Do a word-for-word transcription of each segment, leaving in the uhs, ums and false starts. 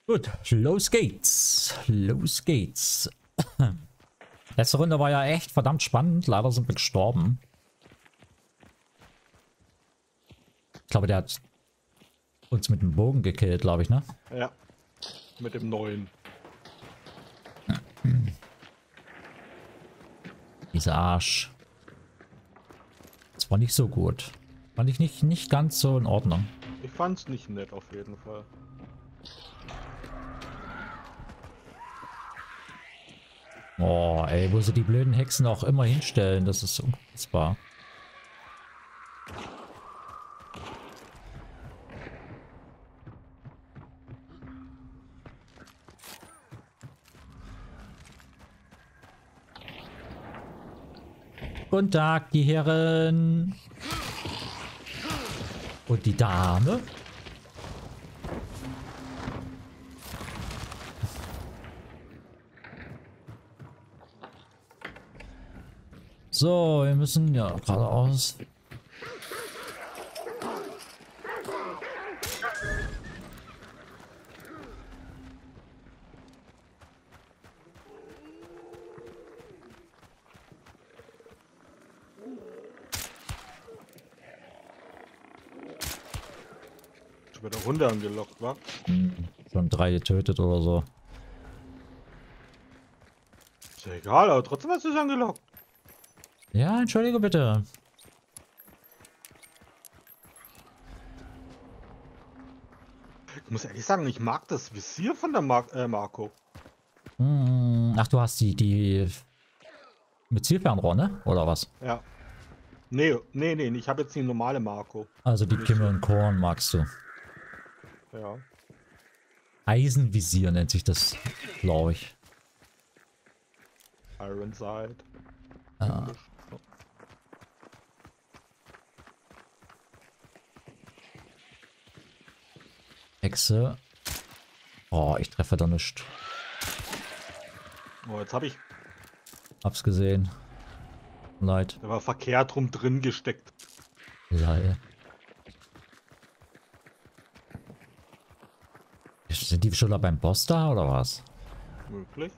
Gut, los geht's. Los geht's. Letzte Runde war ja echt verdammt spannend. Leider sind wir gestorben. Ich glaube, der hat uns mit dem Bogen gekillt, glaube ich, ne? Ja, mit dem neuen. Dieser Arsch. Das war nicht so gut. Fand ich nicht, nicht ganz so in Ordnung. Ich fand's nicht nett auf jeden Fall. Oh, ey, wo sie die blöden Hexen auch immer hinstellen, das ist unfassbar. Guten Tag, die Herren. Und die Dame. So, wir müssen ja geradeaus. Schon wieder Hunde angelockt, wa? Hm, schon drei getötet oder so. Ist ja egal, aber trotzdem hast du es angelockt. Ja, entschuldige bitte. Ich muss ehrlich sagen, ich mag das Visier von der Mar äh, Marco. Hm, ach, du hast die, die mit Zielfernrohr, ne? Oder was? Ja. Nee, nee, nee, ich habe jetzt die normale Marco. Also die Kimme und Korn magst du. Ja. Eisenvisier nennt sich das, glaube ich. Ironside. Ah. Hexe. Oh, ich treffe da nicht. Oh, jetzt habe ich. Hab's gesehen. Leid. Der war verkehrt rum drin gesteckt. Leid. Sind die schon da beim Boss da oder was? Möglich.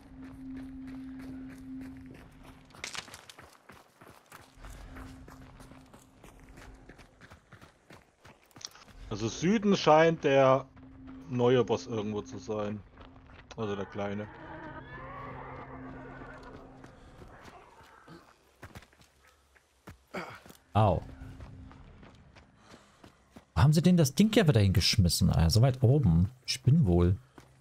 Also Süden scheint der neue Boss irgendwo zu sein. Also der kleine. Au. Wo haben sie denn das Ding ja wieder hingeschmissen? Ah, so weit oben. Ich bin wohl.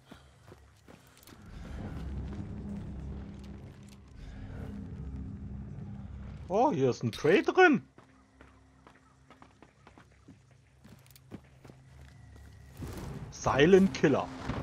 Oh, hier ist ein Tray drin. Silent Killer.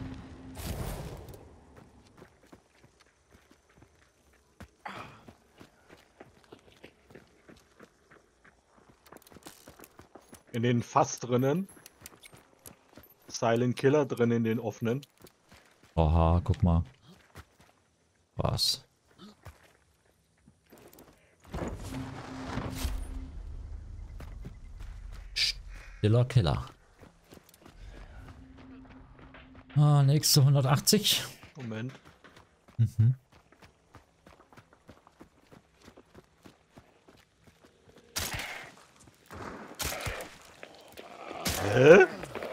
In den Fass drinnen. Silent Killer drin in den offenen. Oha, guck mal. Was? Stiller Killer. Ah, nächste hundertachtzig. Moment. Mhm. Hä?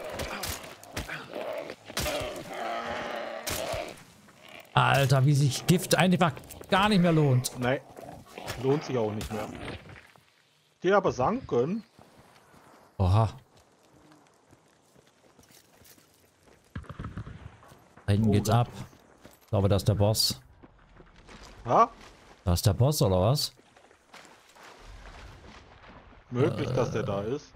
Alter, wie sich Gift einfach gar nicht mehr lohnt. Nein. Lohnt sich auch nicht mehr. Die aber sagen können. Oha. Da hinten Oh geht's Gott. ab. Ich glaube, das ist der Boss. Ha? Das ist der Boss, oder was? Möglich, dass der da ist.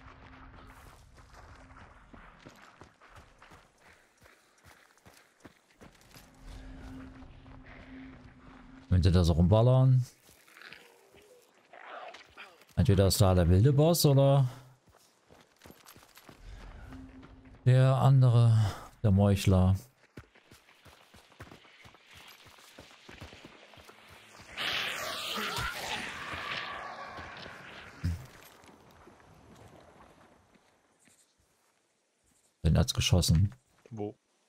Wenn sie da so rumballern. Entweder ist da der wilde Boss oder der andere, der Meuchler. Den hat's geschossen. Wo?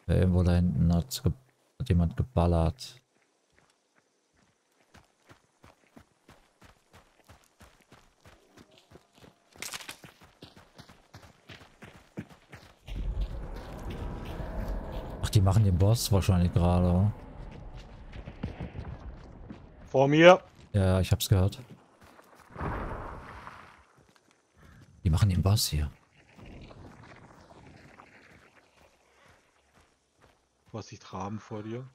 Irgendwo da hinten hat, ge hat jemand geballert. Ach, die machen den Boss wahrscheinlich gerade. Vor mir. Ja, ich hab's gehört. Die machen den Boss hier. Vorsicht, Raben vor dir.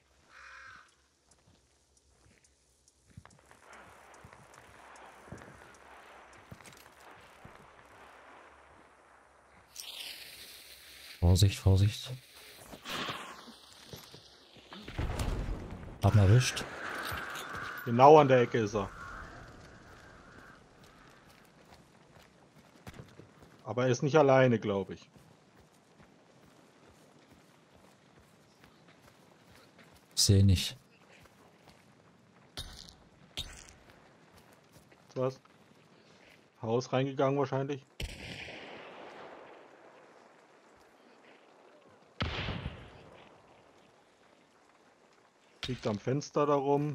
Vorsicht, Vorsicht. Hab ihn erwischt. Genau an der Ecke ist er. Aber er ist nicht alleine, glaube ich. Ich sehe nicht. Was? Haus reingegangen wahrscheinlich. Liegt am Fenster darum.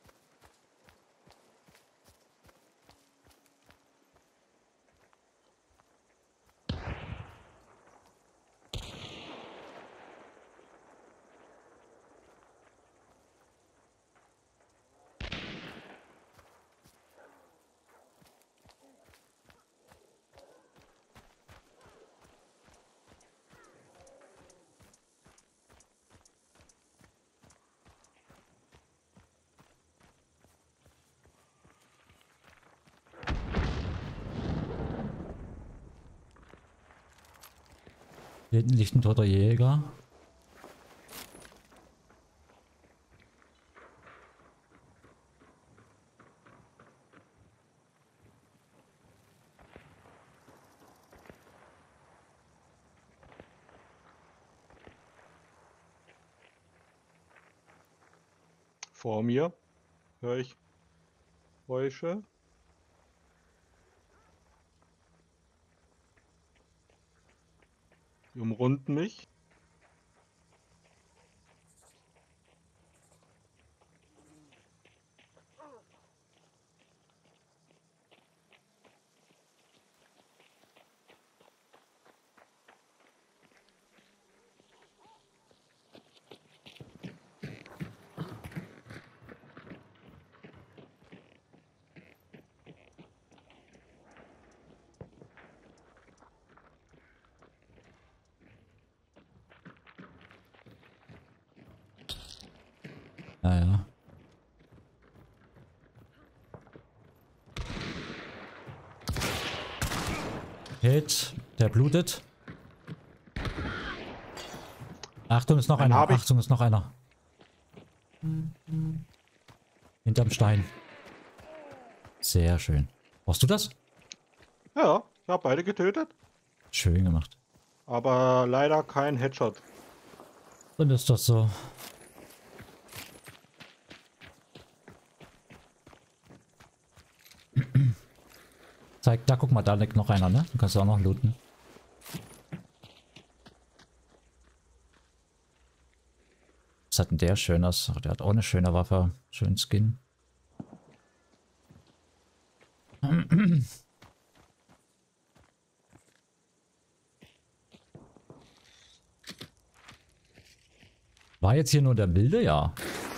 Hier hinten liegt ein toter Jäger. Vor mir höre ich Geräusche. Die umrunden mich. Naja. Hit, der blutet. Achtung, ist noch Einen einer. hab ich. Achtung, ist noch einer. Hinterm Stein. Sehr schön. Brauchst du das? Ja, ich habe beide getötet. Schön gemacht. Aber leider kein Headshot. Dann ist das so. Zeig, da guck mal, da liegt noch einer, ne? Du kannst auch noch looten. Was hat denn der Schönes? Ach, der hat auch eine schöne Waffe. Schönen Skin. War jetzt hier nur der Wilde? Ja.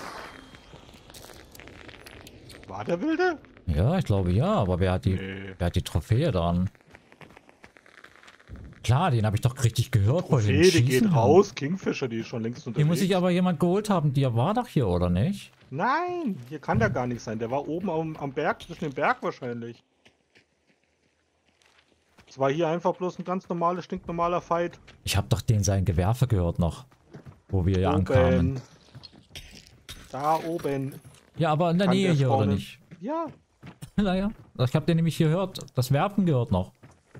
War der Wilde? Ja, ich glaube ja, aber wer hat die, Nee. wer hat die Trophäe dann? Klar, den habe ich doch richtig gehört. bei den Trophäe, die geht Schießen. raus. Kingfisher, die ist schon längst Die unterwegs. muss sich aber jemand geholt haben. Die war doch hier, oder nicht? Nein, hier kann der gar nicht sein. Der war oben am, am Berg, zwischen dem Berg wahrscheinlich. Es war hier einfach bloß ein ganz normales, stinknormaler Fight. Ich habe doch den sein Gewerfe gehört noch. Wo wir hier ankamen. Oben. Da oben. Ja, aber in der Kann Nähe der hier, oder spawnen. nicht? Ja. Naja, ich habe den nämlich hier gehört. Das Werfen gehört noch.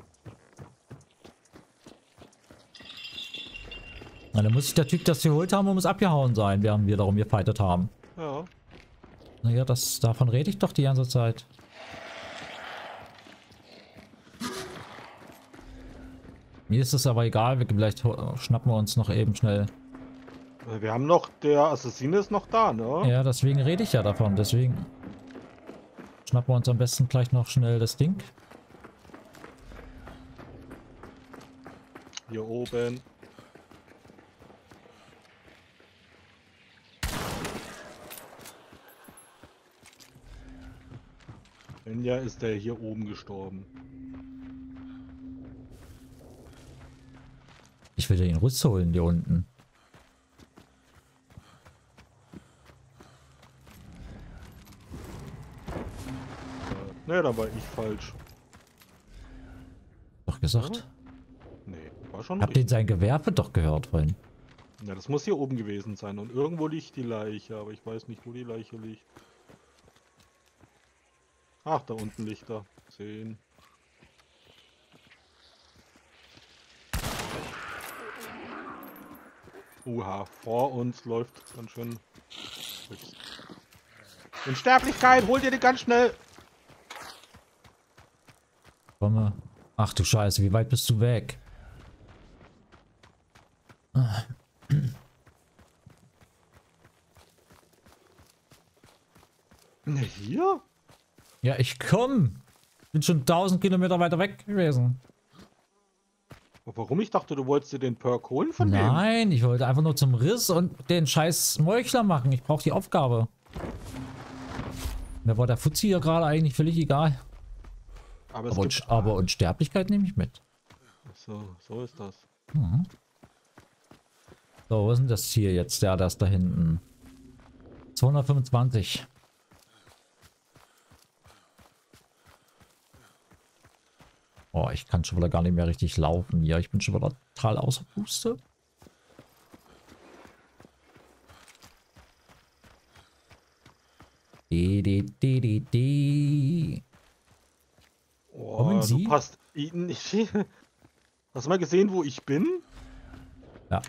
Na, dann muss sich der Typ das geholt haben und muss abgehauen sein, während wir darum gefightet haben. Ja. Naja, das, davon rede ich doch die ganze Zeit. Mir ist es aber egal, wir, vielleicht ho- schnappen wir uns noch eben schnell Wir haben noch, der Assassine ist noch da, ne? Ja, deswegen rede ich ja davon. Deswegen schnappen wir uns am besten gleich noch schnell das Ding. Hier oben. Wenn ja, ist der hier oben gestorben. Ich will den Rüst holen, hier unten. Ne, da war ich falsch. Doch gesagt. Nee, war schon Hab den richtig. sein Gewerbe doch gehört vorhin. Ja, das muss hier oben gewesen sein. Und irgendwo liegt die Leiche, aber ich weiß nicht, wo die Leiche liegt. Ach, da unten liegt er. Sehen. Uha, vor uns läuft ganz schön. Unsterblichkeit, hol dir die ganz schnell! Komme. Ach du Scheiße, wie weit bist du weg? Ah. Ne, hier? Ja, ich komm. Bin schon tausend Kilometer weiter weg gewesen. Warum? Ich dachte, du wolltest dir den Perk holen von dem. Nein, ich wollte einfach nur zum Riss und den scheiß Meuchler machen. Ich brauche die Aufgabe. Mir war der Fuzzi hier gerade eigentlich völlig egal. Aber, es Aber, gibt... Un aber Unsterblichkeit nehme ich mit. So, so ist das. Mhm. So, wo ist denn das Ziel jetzt? Ja, das da hinten. zweihundertfünfundzwanzig. Oh, ich kann schon wieder gar nicht mehr richtig laufen. Ja, ich bin schon wieder total außer Puste. Die, die, die, die, die. Oh, Kommen Sie? du passt. Hast du mal gesehen, wo ich bin? Ja.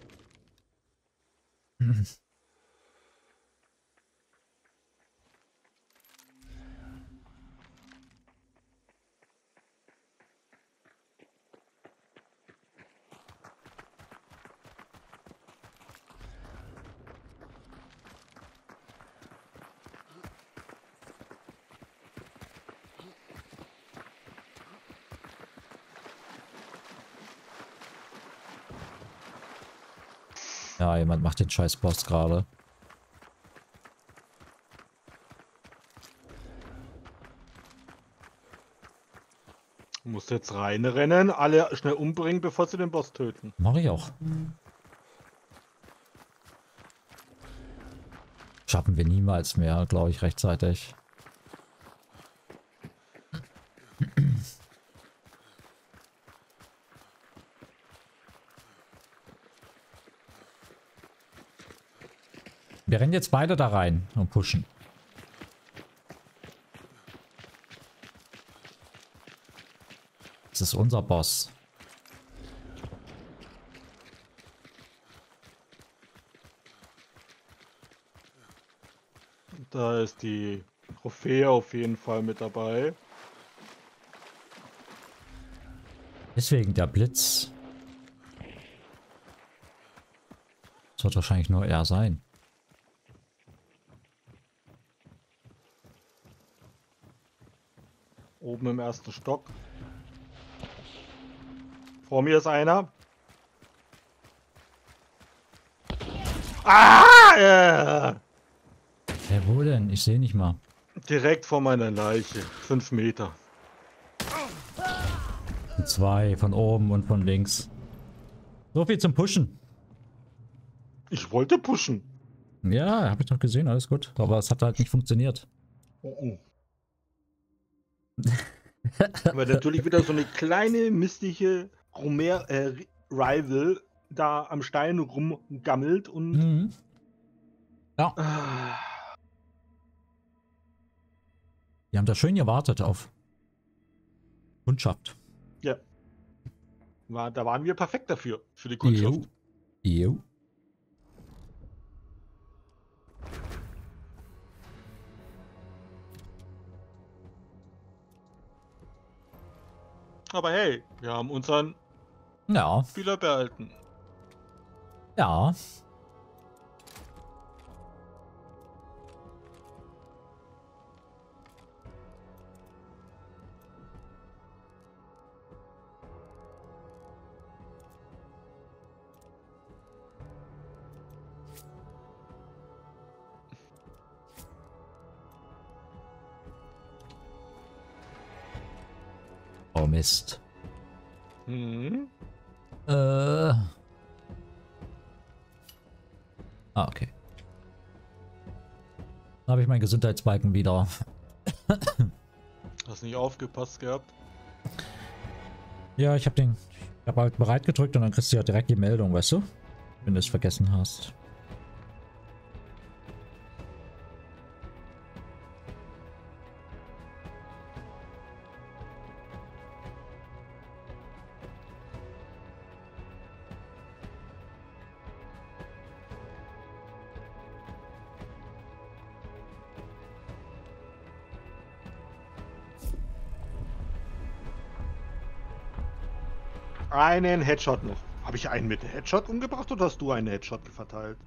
Ja, jemand macht den scheiß Boss gerade. Du musst jetzt reinrennen, alle schnell umbringen, bevor sie den Boss töten. Mache ich auch. Schaffen wir niemals mehr, glaube ich, rechtzeitig. Wir rennen jetzt beide da rein und pushen. Das ist unser Boss. Da ist die Trophäe auf jeden Fall mit dabei. Deswegen der Blitz. Das wird wahrscheinlich nur er sein. Oben im ersten Stock. Vor mir ist einer. Ah! Äh, Wer wo denn? Ich sehe nicht mal. direkt vor meiner Leiche. Fünf Meter. Zwei von oben und von links. So viel zum Pushen. Ich wollte pushen. Ja, habe ich doch gesehen, alles gut. Aber es hat halt nicht funktioniert. Oh, oh. Aber natürlich wieder so eine kleine, mistige Romer äh, Rival da am Stein rumgammelt und... Mhm. Ja. Ah, Die haben da schön gewartet auf Kundschaft. ja. War, da waren wir perfekt dafür, für die Kundschaft. Jo. Jo. Aber hey, wir haben unseren Ja. Spieler behalten. Ja. Oh Mist. Mhm. Äh. Ah, okay. Da habe ich meinen Gesundheitsbalken wieder. Hast nicht aufgepasst gehabt? Ja, ich habe den. Ich habe halt bereit gedrückt und dann kriegst du ja direkt die Meldung, weißt du? Wenn du es vergessen hast. Einen Headshot noch. Habe ich einen mit Headshot umgebracht oder hast du einen Headshot verteilt?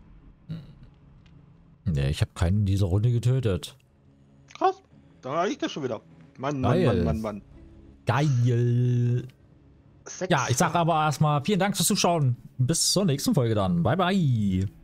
Ne, ich habe keinen in dieser Runde getötet. Krass. Da war ich das schon wieder. Mann, Mann, Geil. Mann, Mann, Mann. Geil. Sechs. Ja, ich sage aber erstmal vielen Dank fürs Zuschauen. Bis zur nächsten Folge dann. Bye, bye.